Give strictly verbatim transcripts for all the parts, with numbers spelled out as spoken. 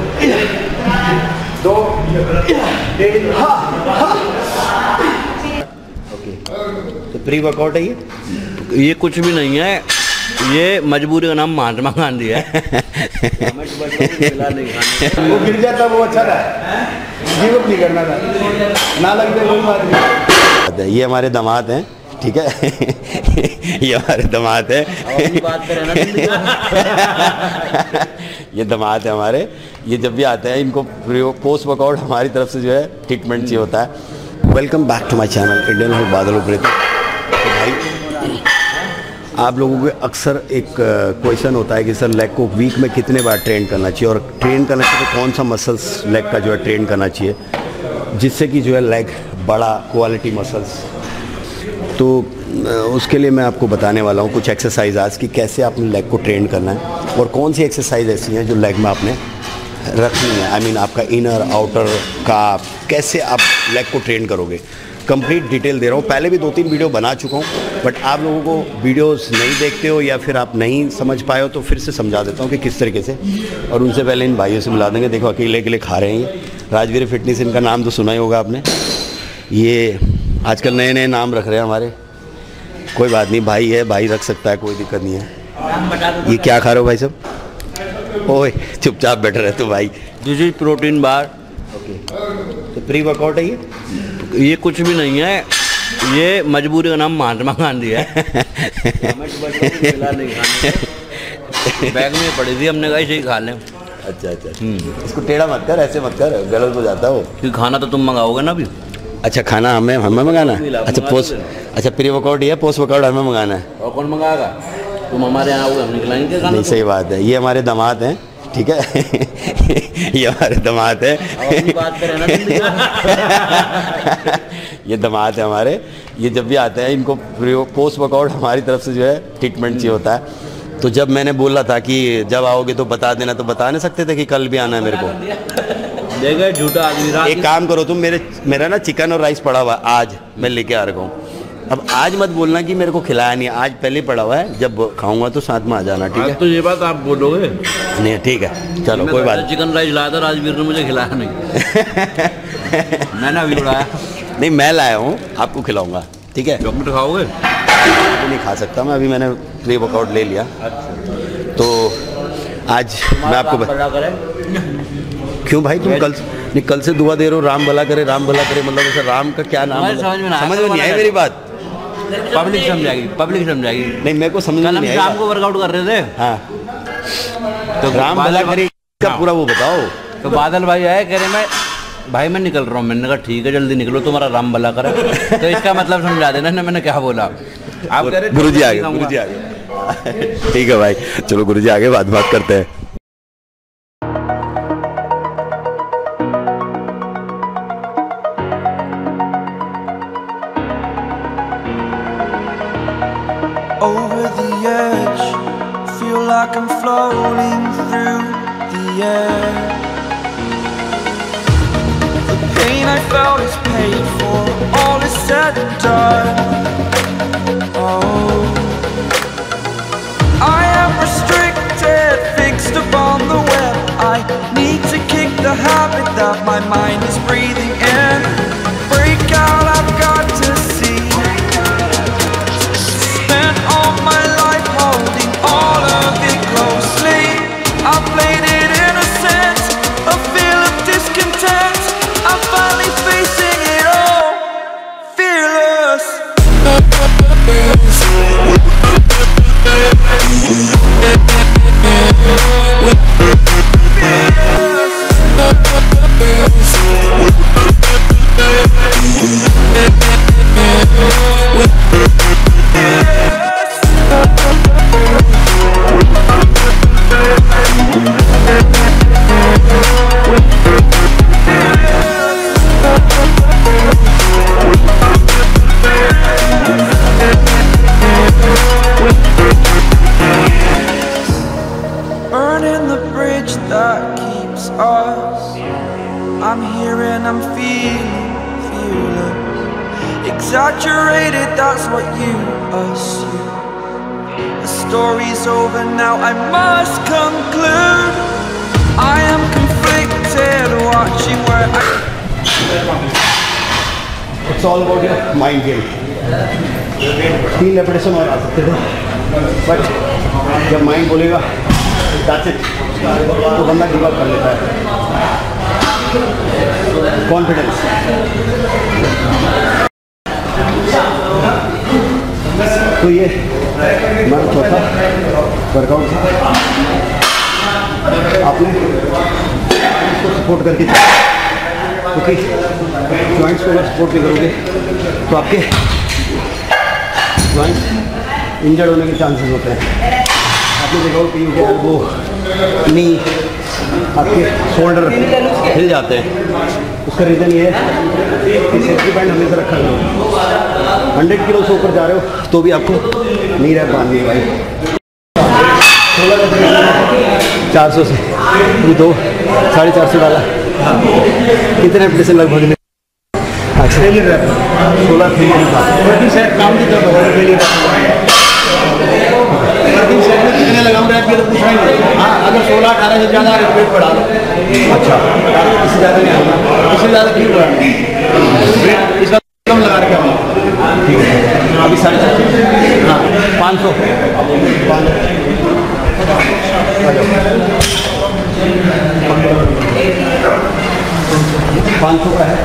दो तीन। ओके, तो प्री वर्कआउट है ये? ये कुछ भी नहीं है, ये मजबूरी का नाम महात्मा गांधी है। वो गिर जाता वो अच्छा था, गिव अप नहीं करना था, ना लगते कोई बात नहीं। ये हमारे दामाद हैं, ठीक है। ये हमारे दामाद है। बात करें ये दामाद है हमारे। ये जब भी आते हैं इनको पोस्ट वर्कआउट हमारी तरफ से जो है ट्रीटमेंट चाहिए होता है। Welcome back to my channel Indian हॉट बादल उपरेती। तो भाई आप लोगों को अक्सर एक क्वेश्चन होता है कि सर लेग को वीक में कितने बार ट्रेन करना चाहिए, और ट्रेन करना चाहिए तो कौन सा मसल्स लेग का जो है ट्रेन करना चाहिए जिससे कि जो है लेग बड़ा क्वालिटी मसल्स। तो उसके लिए मैं आपको बताने वाला हूँ कुछ एक्सरसाइज आज कि कैसे आपने लेग को ट्रेन करना है और कौन सी एक्सरसाइज ऐसी हैं जो लेग में आपने रखनी है। आई मीन आपका इनर आउटर का कैसे आप लेग को ट्रेन करोगे, कंप्लीट डिटेल दे रहा हूँ। पहले भी दो तीन वीडियो बना चुका हूँ, बट आप लोगों को वीडियोस नहीं देखते हो या फिर आप नहीं समझ पाए हो तो फिर से समझा देता हूँ कि किस तरीके से। और उनसे पहले इन भाइयों से मिला देंगे। देखो अकेले अकेले खा रहे हैं ये राजवीर फिटनेस, इनका नाम तो सुना ही होगा आपने। ये आजकल नए नए नाम रख रहे हैं हमारे, कोई बात नहीं, भाई है, भाई रख सकता है, कोई दिक्कत नहीं है। ये क्या खा रहे हो भाई साहब? ओए चुपचाप बैठे रहते हो भाई। This is protein bar. Okay, तो प्री वर्कआउट है ये? ये कुछ भी नहीं है, ये मजबूरी का नाम महात्मा गांधी है। बैग में पड़ी थी, हमने कहा इसे ही खा लें। अच्छा अच्छा, इसको टेढ़ा मत कर, ऐसे मत कर, गलत हो जाता है वो। क्योंकि खाना तो तुम मंगाओगे ना अभी। अच्छा, खाना हमें हमें मंगाना है? अच्छा पोस्ट, अच्छा प्री वर्कआउट ये, पोस्ट वर्कआउट हमें मंगाना है। और कौन मंगाएगा? तुम हमारे यहाँ आओगे, हम निकलाएंगे खाना। नहीं सही बात है। ये हमारे दामाद हैं, ठीक है। ये हमारे दामाद है। बात करें ना। ये दामाद है हमारे। ये जब भी आते हैं इनको पोस्ट वर्कआउट हमारी तरफ से जो है ट्रीटमेंट चाहिए होता है। तो जब मैंने बोला था कि जब आओगे तो बता देना, तो बता नहीं सकते थे कि कल भी आना है मेरे को। देखा झूठा आदमी। एक काम करो तुम, मेरे मेरा ना चिकन और राइस पड़ा हुआ है, आज मैं लेके आ रहा हूँ। अब आज मत बोलना कि मेरे को खिलाया नहीं, आज पहले पड़ा हुआ है, जब खाऊंगा तो साथ में आ जाना, ठीक है? तो ये बात आप बोलोगे नहीं? ठीक है चलो कोई बात। चिकन राइस लाया था, राजवीर ने मुझे खिलाया नहीं। मैंने अभी उड़ाया नहीं, मैं लाया हूँ, आपको खिलाऊंगा, ठीक है? चॉकलेट खाओगे? तो नहीं खा सकता मैं, अभी मैंने प्री वर्कआउट ले लिया। अच्छा, तो आज मैं आपको बता। क्यों भाई तुम कल नहीं, कल से दुआ दे रहे हो राम भला करे राम भला करे, मतलब ऐसा राम का क्या नाम? समझ में समझ में नहीं आई मेरी बात। पब्लिक समझाएगी, पब्लिक समझाएगी। नहीं मेरे को समझ में नहीं आई। शाम को वर्कआउट कर रहे थे। हाँ, तो राम भला करे का पूरा वो बताओ। तो बादल भाई आए, कह रहे मैं भाई मैं निकल रहा हूँ। मैंने कहा ठीक है जल्दी निकलो, तुम्हारा राम भला करे। तो इसका मतलब समझा देना ना मैंने क्या बोला। आप कह रहे गुरुजी आ गए, गुरुजी आ गए। ठीक है भाई, चलो गुरुजी आगे बात बात करते हैं। Over the edge, feel like I'm floating through the air. The pain I felt is paid for, all is said and done. Oh, I am restricted, fixed upon the web. I need to kick the habit that my mind is breathing in. Break out, I've got to see. All my life holding all of it closely. I played it innocent, a feel of discontent. I'm finally facing it all, fearless. Burning the bridge that keeps us. I'm here and I'm feeling fearless. Exaggerated, that's what you assume. The story's over now, I must conclude. I am conflicted. It's all about your mind game. तीन repetition और आ सकते थे, but जब mind बोलेगा that's it तो बंदा give up कर लेता है। कॉन्फिडेंस। तो ये हमारा चौथा वर्कआउट था। आपने इसको सपोर्ट करके, क्योंकि जॉइंट्स को अगर सपोर्ट नहीं करोगे तो आपके जॉइंट्स इंजर्ड होने के चांसेस होते हैं। आपने देखा कि यू के एल्बो, नी, आपके शोल्डर हिल जाते हैं। उसका रीज़न ये है कि सेफ्टी बैंड हमेशा रखा करो। हंड्रेड किलो से ऊपर जा रहे हो तो भी आपको नी रैप बांधनी है भाई। चार सौ से अभी दो साढ़े चार सौ डाला। कितने रेपिटेशन लगभग ने? अच्छा सोलह सेट काम की तरफ कितने लगाऊँ रैप के तो पूछना ही नहीं। हाँ, अगर सोलह अठारह से ज़्यादा रिपीट बढ़ा लो। अच्छा, इससे ज़्यादा नहीं आऊँगा, इससे ज़्यादा क्यों बढ़ाना? इस बार कम लगा रखे हम। ठीक है, अभी साढ़े चार सौ। हाँ, पाँच सौ पाँच सौ का है।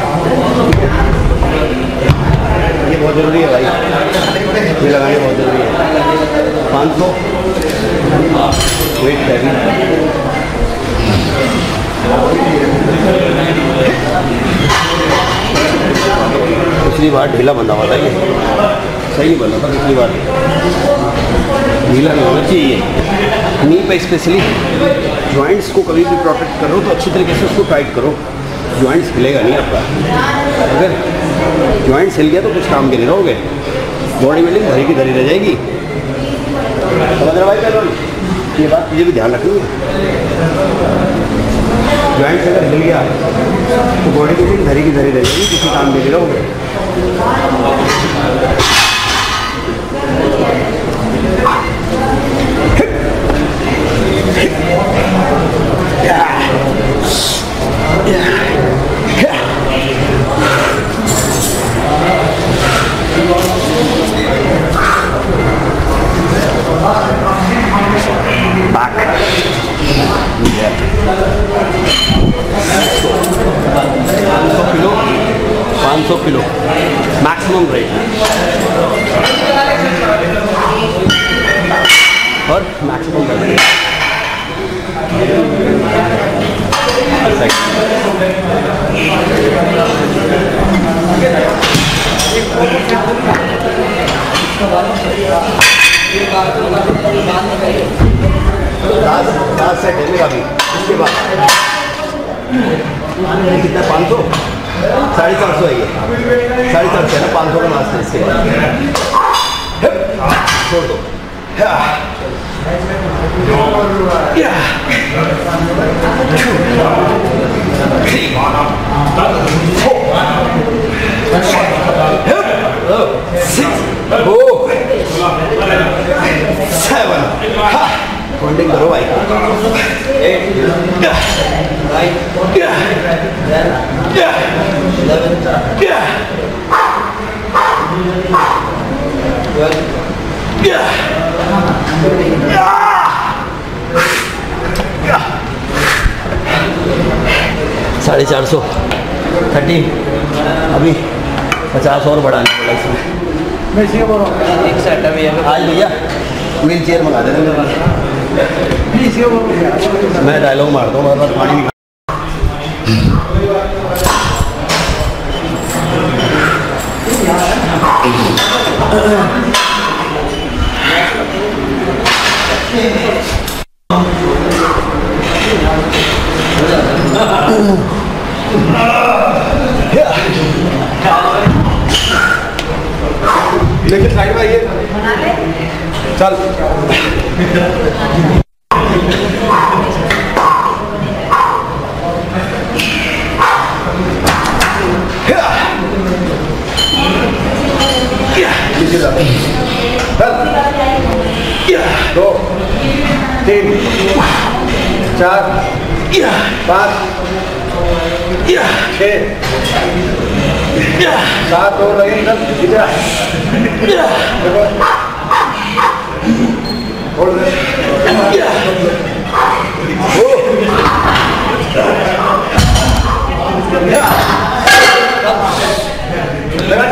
ये बहुत ज़रूरी है भाई, ये लगाने बहुत ज़रूरी है। पाँच सौ वेट हैवी। पिछली बार ढीला बंदा हुआ था, ये सही बना था पिछली बार, ढीला नहीं होना चाहिए। नी पे स्पेशली जॉइंट्स को कभी भी प्रोटेक्ट करो तो अच्छी तरीके से उसको टाइट करो। जॉइंट्स हिलेगा नहीं आपका। अगर जॉइंट्स हिल गया तो कुछ काम के नहीं रहोगे, बॉडी बिल्डिंग धरी की धरी रह जाएगी। समझ रहे भाई पहलवान? ये बात मुझे भी ध्यान रखनी है। जॉइंट्स अगर हिल गया तो बॉडी बिल्डिंग धरी की धरी रह जाएगी, किसी काम के नहीं रहोगे। पाँच सौ किलो मैक्सिमम रेट और मैक्सिमम रेट। लास्ट सेट है मेरा भी। इसके बाद कितना? पाँच सौ साढ़े चार सौ है ये, साढ़े चार सौ है ना, पाँच सौ का लास्ट है। इसके बाद छोड़ दो। सेवन काउंटिंग करो भाई। साढ़े चार सौ थर्टी। अभी पचास और बढ़ाने वाला इसमें। मैं इसी बोल रहा हूँ एक सेट अभी आज भैया व्हील चेयर मंगा देना मेरे पास। मैं डायलॉग मारता हूँ, बार बार पानी निकाल। लेकिन साइड में आइए, चल। दो, तीन, चार, पाँच, छः, सात और लगे दस इधर होल्ड लगा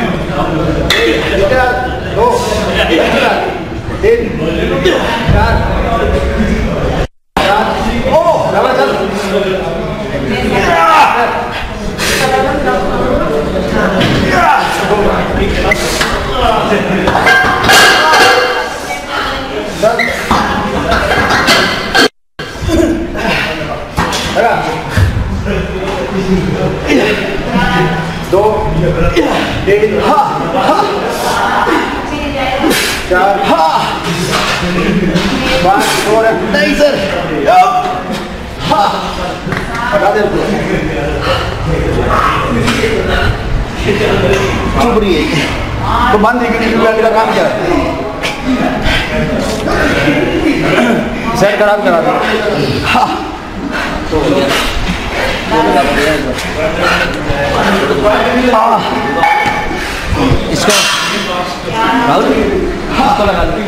दो तीन चार ओ लगा चल दो तीन चार पाँच और नहीं सर हटा दे चुप रही है तो बंद है कि मेरा काम क्या है सेट खराब करा दो इसको राहुल इसको लगा दो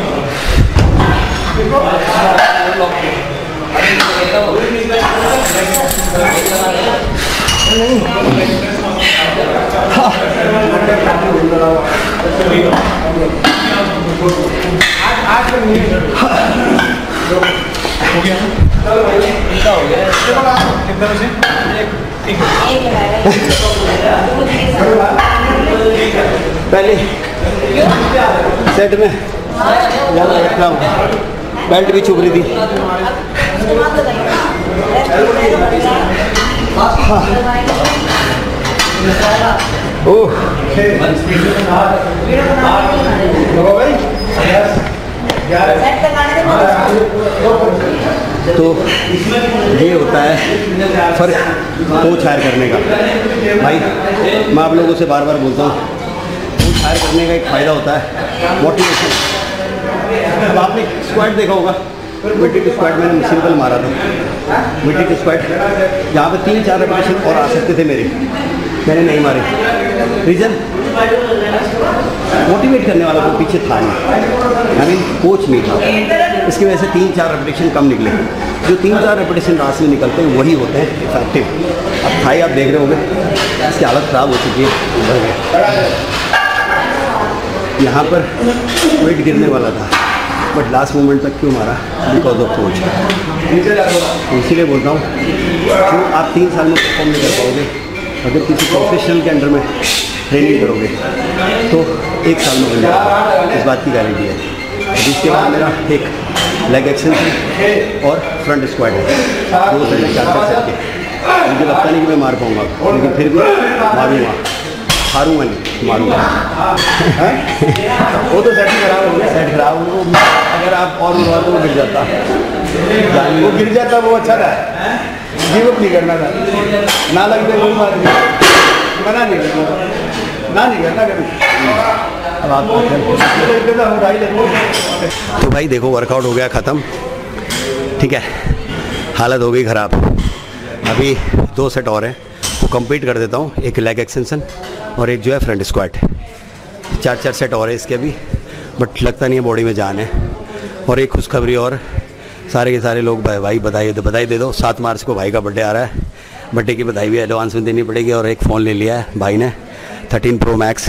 हो गया हो गया कितना से एक पहले सेट में बेल्ट भी चुभ रही थी। ओह तो ये होता है फ़र्क कोच हायर करने का। भाई मैं आप लोगों से बार बार बोलता हूँ, कोच हायर करने का एक फ़ायदा होता है मोटिवेशन। अब आपने स्क्वाट देखा होगा, मिट्टी की स्क्वाट मैंने सिंपल मारा था, मिट्टी की स्क्वाट जहाँ पे तीन चार रेपिटेशन और आ सकते थे मेरे, मैंने नहीं मारे। रीज़न मोटिवेट करने वाला कोई पीछे था नहीं, यानी कोच नहीं था। इसकी वजह से तीन चार रेपिटेशन कम निकले। जो तीन चार रेपिटेशन रात में निकलते हैं वही होते हैं इफेक्टिव। अब थाई आप देख रहे होंगे, इसकी हालत ख़राब हो चुकी है। यहाँ पर वेट गिरने वाला था, बट लास्ट मोमेंट तक क्यों मारा? Because of coach. इसीलिए बोलता हूँ, जो आप तीन साल में परफॉर्म नहीं कर पाओगे, अगर किसी प्रोफेशनल के अंडर में ट्रेनिंग करोगे तो एक साल में बन जाएगा, इस बात की गारंटी है। जिसके बाद मेरा एक लेग एक्सटेंशन और फ्रंट स्क्वाट है, दो से चार कर सकते। मुझे लगता नहीं कि मैं मार पाऊँगा, लेकिन फिर भी मारूँगा, हारूँगा नहीं, मारूँगा। वो तो सेट खराब हो गया, सेट खराब हो, अगर आप और उड़वा तो वो गिर जाता, वो गिर जाता वो अच्छा था, गिव अप नहीं करना था, ना लगते कोई बात नहीं, मना नहीं करना, ना नहीं करना कभी। अब आप तो भाई देखो वर्कआउट हो गया ख़त्म, ठीक है, हालत हो गई ख़राब। अभी दो सेट और हैं, वो कंप्लीट कर देता हूँ, एक लेग एक्सटेंशन और एक जो है फ्रंट स्क्वाट। चार चार सेट और है इसके अभी, बट लगता नहीं है बॉडी में जान है। और एक खुशखबरी और, सारे के सारे लोग भाई भाई बधाई बधाई दे दो। सात मार्च को भाई का बर्थडे आ रहा है, बर्थडे की बधाई भी एडवांस में देनी पड़ेगी। और एक फ़ोन ले लिया है भाई ने, थर्टीन प्रो मैक्स।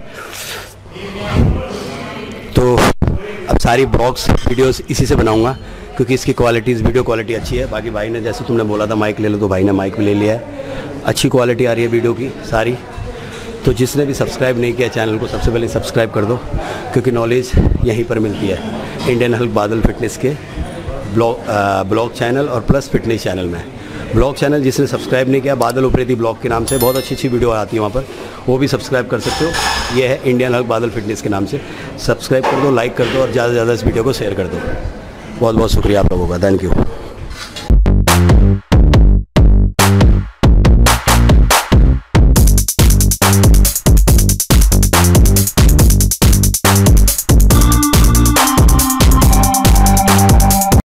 तो अब सारी ब्लॉग्स वीडियोस इसी से बनाऊंगा, क्योंकि इसकी क्वालिटीज़ वीडियो क्वालिटी अच्छी है। बाकी भाई ने जैसे तुमने बोला था माइक ले लो, तो भाई ने माइक भी ले लिया है, अच्छी क्वालिटी आ रही है वीडियो की सारी। तो जिसने भी सब्सक्राइब नहीं किया चैनल को, सबसे पहले सब्सक्राइब कर दो, क्योंकि नॉलेज यहीं पर मिलती है, इंडियन हल्क बादल फिटनेस के ब्लॉग ब्लॉग चैनल और प्लस फिटनेस चैनल में। ब्लॉग चैनल जिसने सब्सक्राइब नहीं किया, बादल उप्रेती ब्लॉग के नाम से बहुत अच्छी अच्छी वीडियो आती है वहाँ पर, वो भी सब्सक्राइब कर सकते हो। ये है इंडियन हल्क बादल फिटनेस के नाम से, सब्सक्राइब कर दो, लाइक कर दो और ज़्यादा से ज़्यादा इस वीडियो को शेयर कर दो। बहुत बहुत शुक्रिया आप लोगों का, थैंक यू।